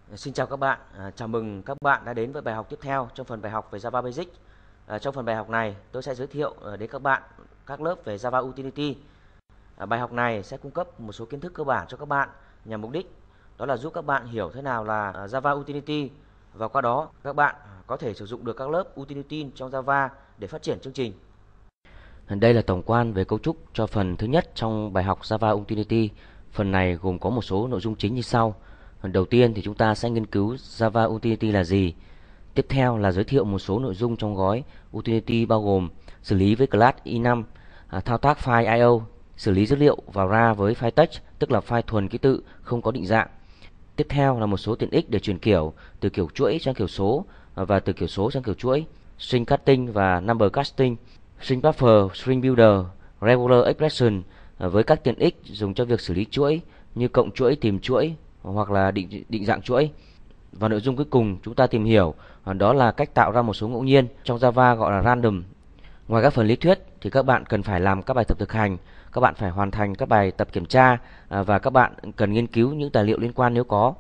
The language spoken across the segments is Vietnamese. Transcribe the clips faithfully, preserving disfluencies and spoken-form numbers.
Xin chào các bạn, à, chào mừng các bạn đã đến với bài học tiếp theo trong phần bài học về Java Basic. À, trong phần bài học này, tôi sẽ giới thiệu à, đến các bạn các lớp về Java Utility. À, bài học này sẽ cung cấp một số kiến thức cơ bản cho các bạn nhằm mục đích đó là giúp các bạn hiểu thế nào là à, Java Utility, và qua đó các bạn có thể sử dụng được các lớp Utility trong Java để phát triển chương trình. Đây là tổng quan về cấu trúc cho phần thứ nhất trong bài học Java Utility. Phần này gồm có một số nội dung chính như sau. Phần đầu tiên thì chúng ta sẽ nghiên cứu Java Utility là gì. Tiếp theo là giới thiệu một số nội dung trong gói Utility bao gồm xử lý với class i năm, à, thao tác file i o, xử lý dữ liệu vào ra với file text, tức là file thuần ký tự không có định dạng. Tiếp theo là một số tiện ích để chuyển kiểu từ kiểu chuỗi sang kiểu số và từ kiểu số sang kiểu chuỗi, string casting và number casting, string buffer, string builder, regular expression với các tiện ích dùng cho việc xử lý chuỗi như cộng chuỗi, tìm chuỗi hoặc là định định dạng chuỗi. Và nội dung cuối cùng chúng ta tìm hiểu đó là cách tạo ra một số ngẫu nhiên trong Java gọi là random. Ngoài các phần lý thuyết thì các bạn cần phải làm các bài tập thực hành, các bạn phải hoàn thành các bài tập kiểm tra và các bạn cần nghiên cứu những tài liệu liên quan nếu có.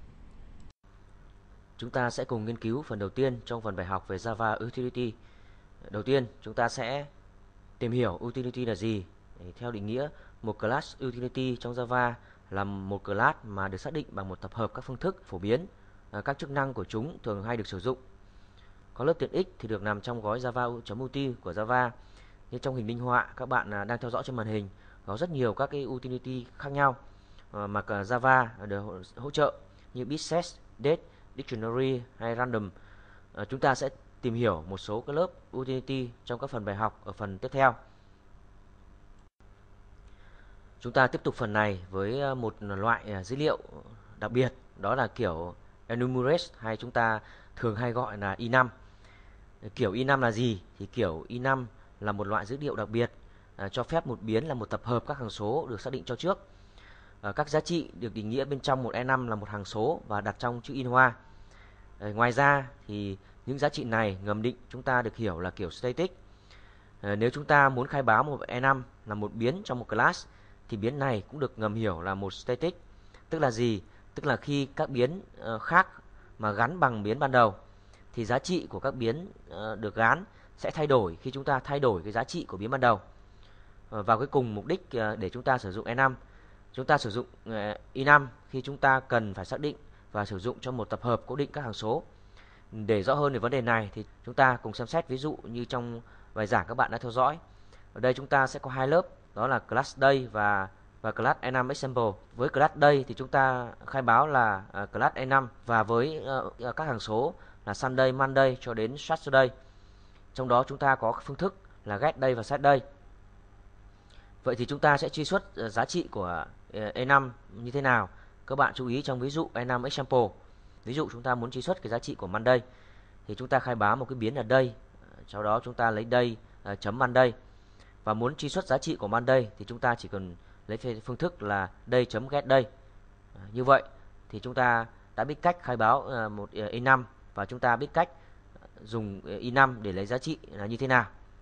Chúng ta sẽ cùng nghiên cứu phần đầu tiên trong phần bài học về Java Utility. Đầu tiên, chúng ta sẽ tìm hiểu Utility là gì. Theo định nghĩa, một class Utility trong Java là một class mà được xác định bằng một tập hợp các phương thức phổ biến. Các chức năng của chúng thường hay được sử dụng. Có lớp tiện ích thì được nằm trong gói Java.util của Java. Như trong hình minh họa các bạn đang theo dõi trên màn hình, có rất nhiều các cái utility khác nhau mà Java được hỗ trợ như bit-set, date, dictionary hay random. Chúng ta sẽ tìm hiểu một số các lớp utility trong các phần bài học ở phần tiếp theo. Chúng ta tiếp tục phần này với một loại dữ liệu đặc biệt, đó là kiểu enumerate, hay chúng ta thường hay gọi là i năm. Kiểu i năm là gì? Thì kiểu i năm là một loại dữ liệu đặc biệt, à, cho phép một biến là một tập hợp các hằng số được xác định cho trước. À, các giá trị được định nghĩa bên trong một e năm là một hằng số và đặt trong chữ in hoa. À, ngoài ra thì những giá trị này ngầm định chúng ta được hiểu là kiểu static. À, nếu chúng ta muốn khai báo một e năm là một biến trong một class thì biến này cũng được ngầm hiểu là một static. Tức là gì? Tức là khi các biến uh, khác mà gắn bằng biến ban đầu thì giá trị của các biến uh, được gán sẽ thay đổi khi chúng ta thay đổi cái giá trị của biến ban đầu. Uh, và cuối cùng mục đích uh, để chúng ta sử dụng e năm, chúng ta sử dụng uh, i năm khi chúng ta cần phải xác định và sử dụng cho một tập hợp cố định các hằng số. Để rõ hơn về vấn đề này thì chúng ta cùng xem xét ví dụ như trong bài giảng các bạn đã theo dõi. Ở đây chúng ta sẽ có hai lớp, đó là class day và và class e năm example. Với class day thì chúng ta khai báo là uh, class e năm, và với uh, các hằng số là Sunday, Monday cho đến Saturday. Trong đó chúng ta có phương thức là get day và set day. Vậy thì chúng ta sẽ truy xuất uh, giá trị của uh, e năm như thế nào? Các bạn chú ý trong ví dụ e năm example. Ví dụ chúng ta muốn truy xuất cái giá trị của Monday thì chúng ta khai báo một cái biến là day, sau đó chúng ta lấy day uh, chấm Monday. Và muốn truy xuất giá trị của Monday thì chúng ta chỉ cần lấy phương thức là day.getDay. Như vậy thì chúng ta đã biết cách khai báo một i năm và chúng ta biết cách dùng i năm để lấy giá trị là như thế nào.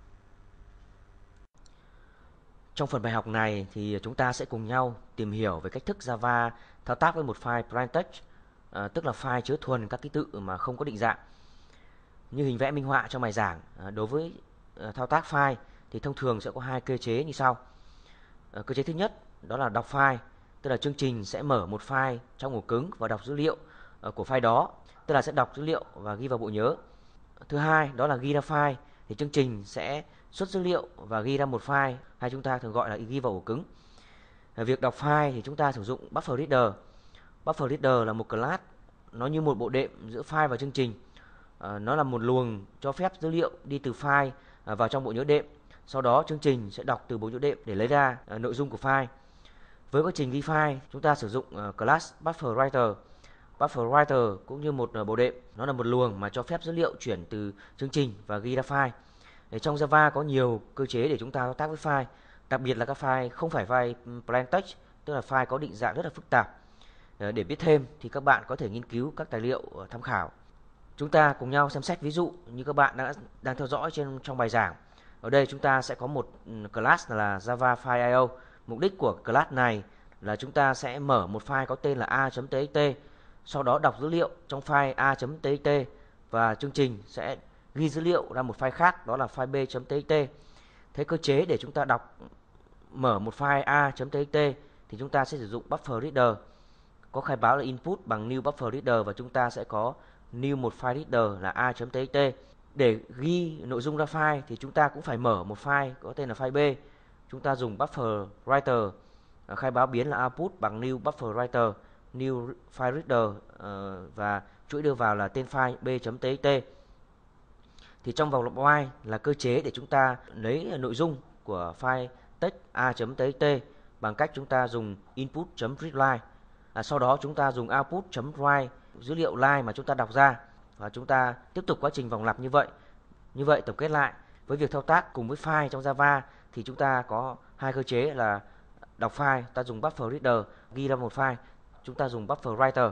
Trong phần bài học này thì chúng ta sẽ cùng nhau tìm hiểu về cách thức Java thao tác với một file plain text, à, tức là file chứa thuần các ký tự mà không có định dạng. Như hình vẽ minh họa trong bài giảng, à, đối với à, thao tác file thì thông thường sẽ có hai cơ chế như sau. À, cơ chế thứ nhất đó là đọc file, tức là chương trình sẽ mở một file trong ổ cứng và đọc dữ liệu uh, của file đó, tức là sẽ đọc dữ liệu và ghi vào bộ nhớ. Thứ hai đó là ghi ra file, thì chương trình sẽ xuất dữ liệu và ghi ra một file, hay chúng ta thường gọi là ghi vào ổ cứng. À, việc đọc file thì chúng ta sử dụng buffer reader. Buffer reader là một class, nó như một bộ đệm giữa file và chương trình. À, nó là một luồng cho phép dữ liệu đi từ file uh, vào trong bộ nhớ đệm. Sau đó chương trình sẽ đọc từ bộ nhớ đệm để lấy ra uh, nội dung của file. Với quá trình ghi file, chúng ta sử dụng uh, class buffer writer. Buffer writer cũng như một uh, bộ đệm, nó là một luồng mà cho phép dữ liệu chuyển từ chương trình và ghi ra file. Để trong Java có nhiều cơ chế để chúng ta thao tác với file, đặc biệt là các file không phải file plain text, tức là file có định dạng rất là phức tạp. Uh, để biết thêm thì các bạn có thể nghiên cứu các tài liệu uh, tham khảo. Chúng ta cùng nhau xem xét ví dụ như các bạn đã đang theo dõi trên trong bài giảng. Ở đây chúng ta sẽ có một class là Java File i o. Mục đích của class này là chúng ta sẽ mở một file có tên là a.txt. sau đó đọc dữ liệu trong file a.txt và chương trình sẽ ghi dữ liệu ra một file khác, đó là file b.txt. Thế cơ chế để chúng ta đọc mở một file a.txt thì chúng ta sẽ sử dụng buffer reader. Có khai báo là input bằng new buffer reader và chúng ta sẽ có new một file reader là a.txt. Để ghi nội dung ra file thì chúng ta cũng phải mở một file có tên là file B. Chúng ta dùng buffer writer, khai báo biến là output bằng new buffer writer, new file reader uh, và chuỗi đưa vào là tên file b.txt. Thì trong vòng lặp while là cơ chế để chúng ta lấy nội dung của file text a.txt bằng cách chúng ta dùng input.readline. À, sau đó chúng ta dùng output.write dữ liệu line mà chúng ta đọc ra và chúng ta tiếp tục quá trình vòng lặp như vậy. Như vậy tổng kết lại, với việc thao tác cùng với file trong Java thì chúng ta có hai cơ chế là đọc file, ta dùng buffer reader, ghi ra một file, chúng ta dùng buffer writer.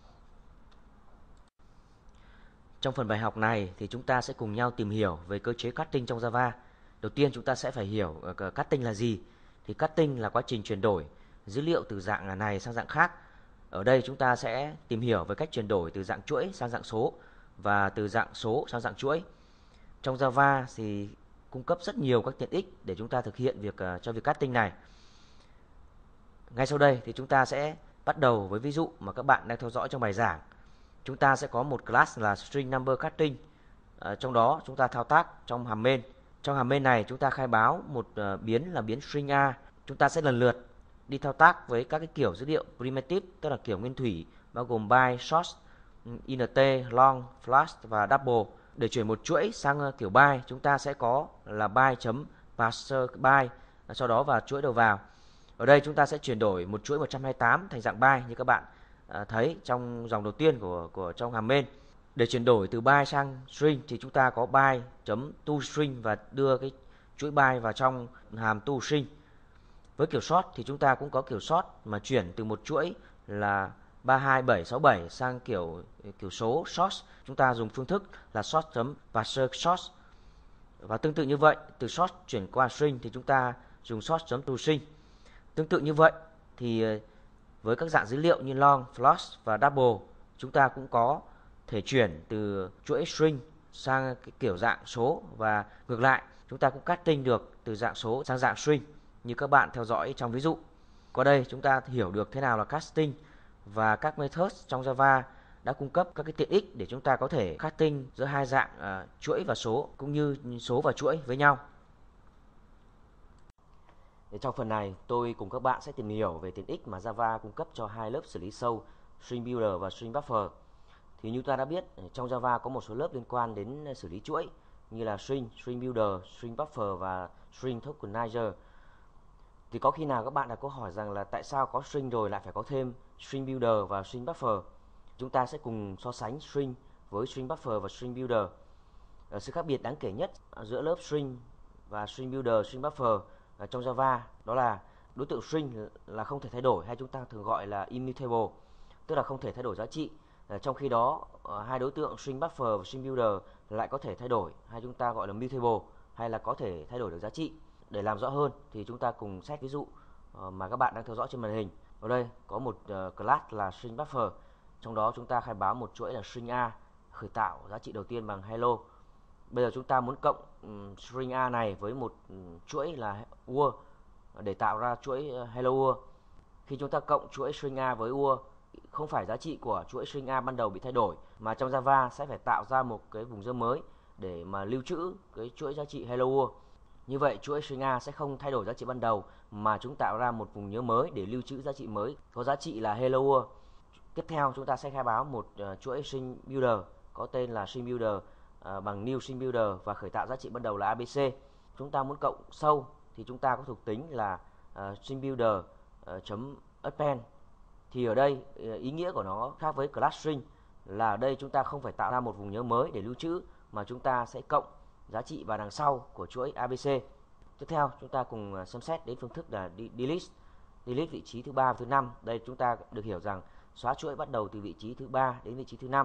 Trong phần bài học này thì chúng ta sẽ cùng nhau tìm hiểu về cơ chế cutting trong Java. Đầu tiên chúng ta sẽ phải hiểu uh, cutting là gì. Thì cutting là quá trình chuyển đổi dữ liệu từ dạng này sang dạng khác. Ở đây chúng ta sẽ tìm hiểu về cách chuyển đổi từ dạng chuỗi sang dạng số và từ dạng số sang dạng chuỗi. Trong Java thì cung cấp rất nhiều các tiện ích để chúng ta thực hiện việc uh, cho việc cutting này. Ngay sau đây thì chúng ta sẽ bắt đầu với ví dụ mà các bạn đang theo dõi trong bài giảng. Chúng ta sẽ có một class là string number cutting. À, trong đó chúng ta thao tác trong hàm main. Trong hàm main này chúng ta khai báo một uh, biến là biến string a. Chúng ta sẽ lần lượt đi thao tác với các cái kiểu dữ liệu primitive, tức là kiểu nguyên thủy, bao gồm byte, short, int, long, flash và double. Để chuyển một chuỗi sang uh, kiểu byte, chúng ta sẽ có là byte.parser byte, sau đó vào chuỗi đầu vào. Ở đây chúng ta sẽ chuyển đổi một chuỗi một trăm hai mươi tám thành dạng byte như các bạn à, thấy trong dòng đầu tiên của của trong hàm main. Để chuyển đổi từ byte sang string thì chúng ta có byte.toString và đưa cái chuỗi byte vào trong hàm toString. Với kiểu sort thì chúng ta cũng có kiểu sort mà chuyển từ một chuỗi là ba hai bảy sáu bảy sang kiểu kiểu số sort, chúng ta dùng phương thức là sort.parser sort. Và tương tự như vậy, từ sort chuyển qua string thì chúng ta dùng sort.toString. Tương tự như vậy thì với các dạng dữ liệu như long, float và double, chúng ta cũng có thể chuyển từ chuỗi string sang cái kiểu dạng số và ngược lại, chúng ta cũng cutting được từ dạng số sang dạng string như các bạn theo dõi trong ví dụ. Qua đây chúng ta hiểu được thế nào là casting và các methods trong Java đã cung cấp các cái tiện ích để chúng ta có thể cutting giữa hai dạng uh, chuỗi và số cũng như số và chuỗi với nhau. Để trong phần này, tôi cùng các bạn sẽ tìm hiểu về tiện ích mà Java cung cấp cho hai lớp xử lý sâu, String Builder và String Buffer. Thì như ta đã biết, trong Java có một số lớp liên quan đến xử lý chuỗi như là String, String Builder, String Buffer và String Tokenizer. Thì có khi nào các bạn đã có hỏi rằng là tại sao có String rồi lại phải có thêm String Builder và String Buffer? Chúng ta sẽ cùng so sánh String với String Buffer và String Builder. Ở sự khác biệt đáng kể nhất giữa lớp String và String Builder, String Buffer trong Java đó là đối tượng string là không thể thay đổi, hay chúng ta thường gọi là immutable, tức là không thể thay đổi giá trị. Trong khi đó hai đối tượng string buffer và string builder lại có thể thay đổi, hay chúng ta gọi là mutable, hay là có thể thay đổi được giá trị. Để làm rõ hơn thì chúng ta cùng xét ví dụ mà các bạn đang theo dõi trên màn hình. Ở đây có một class là string buffer, trong đó chúng ta khai báo một chuỗi là string a, khởi tạo giá trị đầu tiên bằng hello. Bây giờ chúng ta muốn cộng um, string A này với một um, chuỗi là ua để tạo ra chuỗi uh, hello ua. Khi chúng ta cộng chuỗi string A với ua, không phải giá trị của chuỗi string A ban đầu bị thay đổi, mà trong Java sẽ phải tạo ra một cái vùng dơ mới để mà lưu trữ cái chuỗi giá trị hello ua. Như vậy chuỗi string A sẽ không thay đổi giá trị ban đầu, mà chúng tạo ra một vùng nhớ mới để lưu trữ giá trị mới có giá trị là hello ua. Tiếp theo chúng ta sẽ khai báo một uh, chuỗi string builder có tên là string builder À, bằng new string builder và khởi tạo giá trị ban đầu là a bê xê. Chúng ta muốn cộng sâu thì chúng ta có thuộc tính là uh, string builder uh, chấm append. Thì ở đây uh, ý nghĩa của nó khác với class string là ở đây chúng ta không phải tạo ra một vùng nhớ mới để lưu trữ, mà chúng ta sẽ cộng giá trị vào đằng sau của chuỗi a bê xê. Tiếp theo chúng ta cùng xem xét đến phương thức là delete. Delete vị trí thứ ba và thứ năm. Đây chúng ta được hiểu rằng xóa chuỗi bắt đầu từ vị trí thứ ba đến vị trí thứ năm.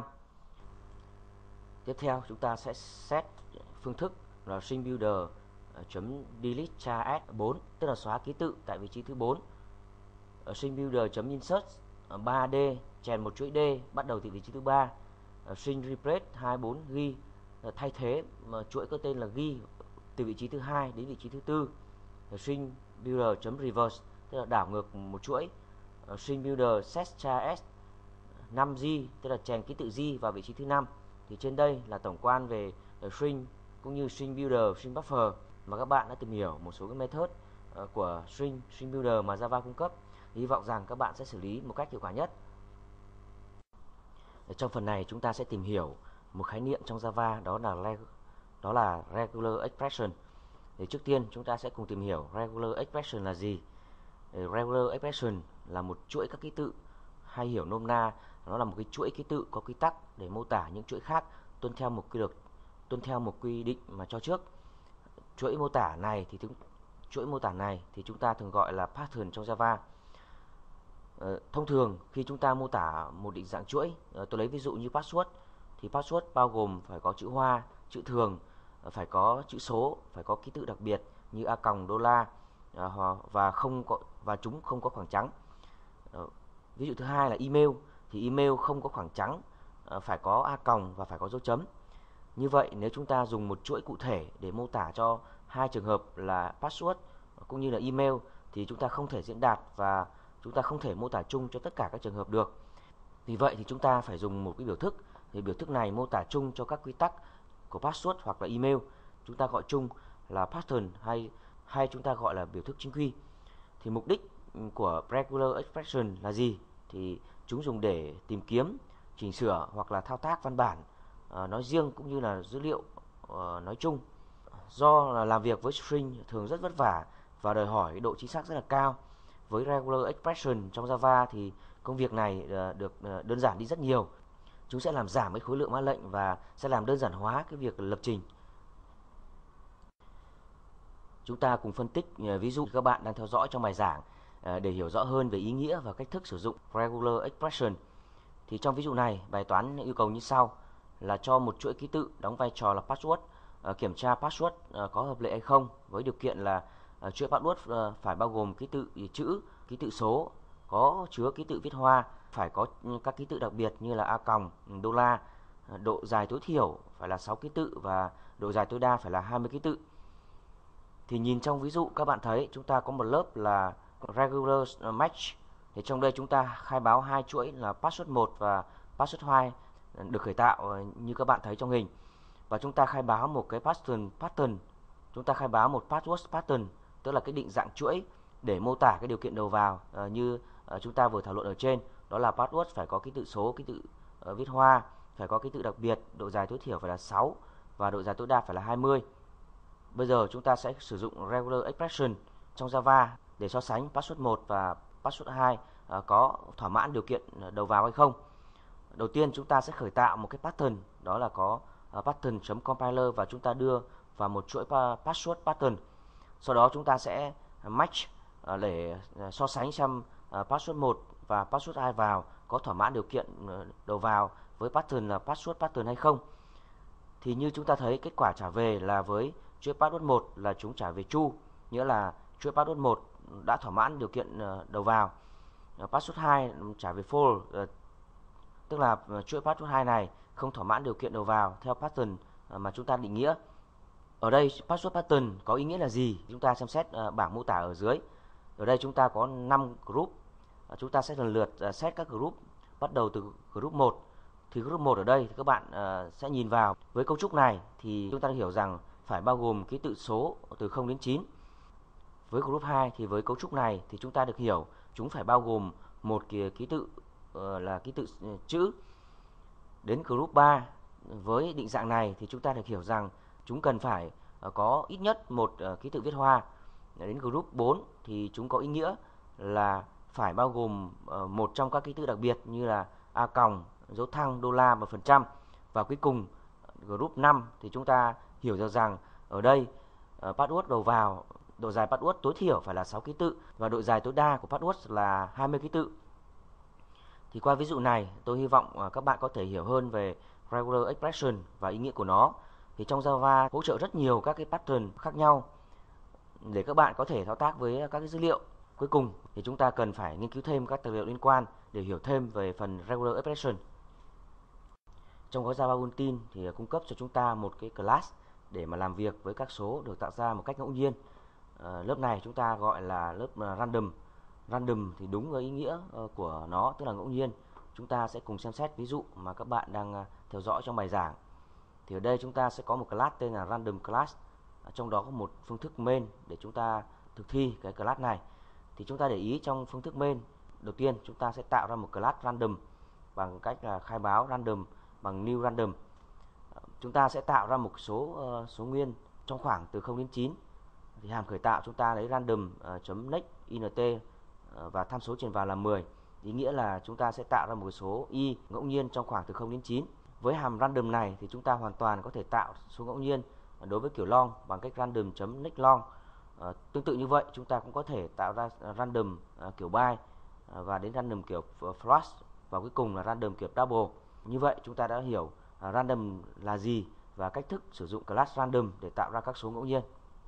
Tiếp theo chúng ta sẽ set phương thức là string builder chấm delete char s bốn, tức là xóa ký tự tại vị trí thứ bốn. Ở string builder chấm insert ba D chèn một chuỗi D bắt đầu từ vị trí thứ ba. String replace hai mươi bốn ghi thay thế mà chuỗi có tên là ghi từ vị trí thứ hai đến vị trí thứ tư. String builder.reverse tức là đảo ngược một chuỗi. String builder set char s năm G tức là chèn ký tự G vào vị trí thứ năm. Thì trên đây là tổng quan về string cũng như string builder, string buffer mà các bạn đã tìm hiểu một số cái method của string, string builder mà Java cung cấp. Hy vọng rằng các bạn sẽ xử lý một cách hiệu quả nhất. Trong phần này chúng ta sẽ tìm hiểu một khái niệm trong Java, đó là đó là regular expression. Thì trước tiên chúng ta sẽ cùng tìm hiểu regular expression là gì. Regular expression là một chuỗi các ký tự, hay hiểu nôm na nó là một cái chuỗi ký tự có quy tắc để mô tả những chuỗi khác tuân theo một quy luật, tuân theo một quy định mà cho trước. Chuỗi mô tả này thì chuỗi mô tả này thì chúng ta thường gọi là pattern trong Java. Ờ, thông thường khi chúng ta mô tả một định dạng chuỗi, ờ, tôi lấy ví dụ như password, thì password bao gồm phải có chữ hoa, chữ thường, phải có chữ số, phải có ký tự đặc biệt như a còng, đô la, và không có và chúng không có khoảng trắng. Ờ, ví dụ thứ hai là email, thì email không có khoảng trắng, phải có a còng và phải có dấu chấm. Như vậy nếu chúng ta dùng một chuỗi cụ thể để mô tả cho hai trường hợp là password cũng như là email thì chúng ta không thể diễn đạt và chúng ta không thể mô tả chung cho tất cả các trường hợp được. Vì vậy thì chúng ta phải dùng một cái biểu thức. Thì biểu thức này mô tả chung cho các quy tắc của password hoặc là email. Chúng ta gọi chung là pattern hay hay chúng ta gọi là biểu thức chính quy. Thì mục đích của regular expression là gì? Thì chúng dùng để tìm kiếm, chỉnh sửa hoặc là thao tác văn bản uh, nói riêng cũng như là dữ liệu uh, nói chung. Do là làm việc với string thường rất vất vả và đòi hỏi độ chính xác rất là cao, với regular expression trong Java thì công việc này uh, được uh, đơn giản đi rất nhiều. Chúng sẽ làm giảm cái khối lượng mã lệnh và sẽ làm đơn giản hóa cái việc lập trình. Chúng ta cùng phân tích uh, ví dụ các bạn đang theo dõi trong bài giảng uh, để hiểu rõ hơn về ý nghĩa và cách thức sử dụng regular expression. Thì trong ví dụ này, bài toán yêu cầu như sau là cho một chuỗi ký tự đóng vai trò là password, uh, kiểm tra password uh, có hợp lệ hay không, với điều kiện là uh, chuỗi password uh, phải bao gồm ký tự chữ, ký tự số, có chứa ký tự viết hoa, phải có các ký tự đặc biệt như là a còng, đô la, uh, độ dài tối thiểu phải là sáu ký tự và độ dài tối đa phải là hai mươi ký tự. Thì nhìn trong ví dụ các bạn thấy chúng ta có một lớp là regular match. Thì trong đây chúng ta khai báo hai chuỗi là password một và password hai được khởi tạo như các bạn thấy trong hình. Và chúng ta khai báo một cái pattern pattern. Chúng ta khai báo một password pattern, tức là cái định dạng chuỗi để mô tả cái điều kiện đầu vào uh, như uh, chúng ta vừa thảo luận ở trên, đó là password phải có ký tự số, ký tự uh, viết hoa, phải có ký tự đặc biệt, độ dài tối thiểu phải là sáu và độ dài tối đa phải là hai mươi. Bây giờ chúng ta sẽ sử dụng regular expression trong Java để so sánh password một và password hai uh, có thỏa mãn điều kiện đầu vào hay không. Đầu tiên chúng ta sẽ khởi tạo một cái pattern, đó là có uh, pattern.compiler và chúng ta đưa vào một chuỗi pa password pattern. Sau đó chúng ta sẽ match uh, để uh, so sánh xem uh, password một và password hai vào có thỏa mãn điều kiện uh, đầu vào với pattern là password pattern hay không. Thì như chúng ta thấy kết quả trả về là với chuỗi password một là chúng trả về true, nghĩa là chuỗi password một đã thỏa mãn điều kiện uh, đầu vào. Uh, password hai trả về false, uh, tức là chuỗi password hai này không thỏa mãn điều kiện đầu vào theo pattern mà chúng ta định nghĩa. Ở đây password pattern có ý nghĩa là gì? Chúng ta xem xét uh, bảng mô tả ở dưới. Ở đây chúng ta có năm group. Uh, chúng ta sẽ lần lượt uh, set các group bắt đầu từ group một. Thì group một ở đây thì các bạn uh, sẽ nhìn vào với cấu trúc này thì chúng ta hiểu rằng phải bao gồm ký tự số từ không đến chín. Với group hai thì với cấu trúc này thì chúng ta được hiểu chúng phải bao gồm một ký, ký tự uh, là ký tự uh, chữ. Đến group ba với định dạng này thì chúng ta được hiểu rằng chúng cần phải uh, có ít nhất một uh, ký tự viết hoa. Đến group bốn thì chúng có ý nghĩa là phải bao gồm uh, một trong các ký tự đặc biệt như là a còng, dấu thăng, đô la và phần trăm. Và cuối cùng group năm thì chúng ta hiểu được rằng ở đây uh, password đầu vào, độ dài password tối thiểu phải là sáu ký tự và độ dài tối đa của password là hai mươi ký tự. Thì qua ví dụ này tôi hy vọng uh, các bạn có thể hiểu hơn về regular expression và ý nghĩa của nó. Thì trong Java hỗ trợ rất nhiều các cái pattern khác nhau để các bạn có thể thao tác với các cái dữ liệu. Cuối cùng thì chúng ta cần phải nghiên cứu thêm các tài liệu liên quan để hiểu thêm về phần regular expression. Trong gói Java Utility thì cung cấp cho chúng ta một cái class để mà làm việc với các số được tạo ra một cách ngẫu nhiên. À, lớp này chúng ta gọi là lớp random. Random thì đúng với ý nghĩa của nó, tức là ngẫu nhiên. Chúng ta sẽ cùng xem xét ví dụ mà các bạn đang theo dõi trong bài giảng. Thì ở đây chúng ta sẽ có một class tên là random class. À, trong đó có một phương thức main để chúng ta thực thi cái class này. Thì chúng ta để ý trong phương thức main, đầu tiên chúng ta sẽ tạo ra một class random bằng cách là khai báo random bằng new random. Chúng ta sẽ tạo ra một số uh, số nguyên trong khoảng từ không đến chín. Thì hàm khởi tạo chúng ta lấy random uh, chấm next int uh, và tham số truyền vào là mười. Ý nghĩa là chúng ta sẽ tạo ra một số y ngẫu nhiên trong khoảng từ không đến chín. Với hàm random này thì chúng ta hoàn toàn có thể tạo số ngẫu nhiên đối với kiểu long bằng cách random chấm next long. Uh, tương tự như vậy chúng ta cũng có thể tạo ra random uh, kiểu byte uh, và đến random kiểu flash và cuối cùng là random kiểu double. Như vậy chúng ta đã hiểu uh, random là gì và cách thức sử dụng class random để tạo ra các số ngẫu nhiên.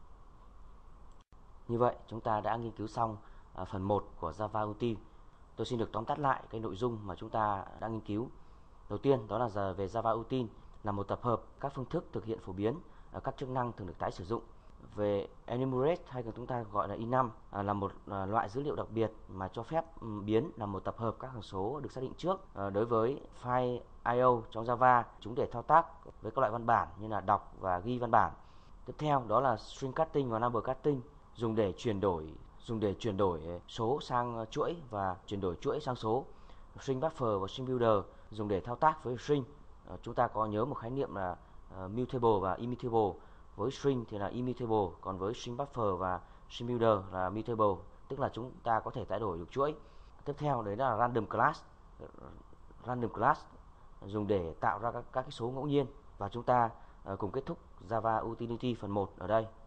Như vậy chúng ta đã nghiên cứu xong uh, phần một của Java Utility. Tôi xin được tóm tắt lại cái nội dung mà chúng ta đã nghiên cứu. Đầu tiên đó là giờ về Java Utility là một tập hợp các phương thức thực hiện phổ biến uh, các chức năng thường được tái sử dụng. Về enumerate hay còn chúng ta gọi là i năm à, là một à, loại dữ liệu đặc biệt mà cho phép um, biến là một tập hợp các hằng số được xác định trước. À, đối với file i o trong Java, chúng để thao tác với các loại văn bản như là đọc và ghi văn bản. Tiếp theo đó là string cutting và number cutting, dùng để chuyển đổi dùng để chuyển đổi số sang chuỗi và chuyển đổi chuỗi sang số. String buffer và string builder dùng để thao tác với string. À, chúng ta có nhớ một khái niệm là uh, mutable và immutable. Với string thì là immutable, còn với string buffer và string builder là mutable, tức là chúng ta có thể thay đổi được chuỗi. Tiếp theo đấy là random class. Random class dùng để tạo ra các, các cái số ngẫu nhiên. Và chúng ta uh, cùng kết thúc Java Utility phần một ở đây.